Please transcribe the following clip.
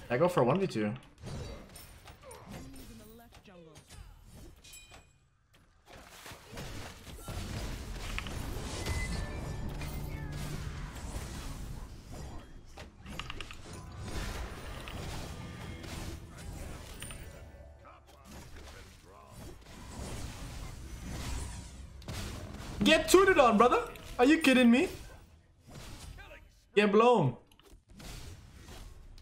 I go for 1v2. Get tooted on, brother. Are you kidding me? Get blown.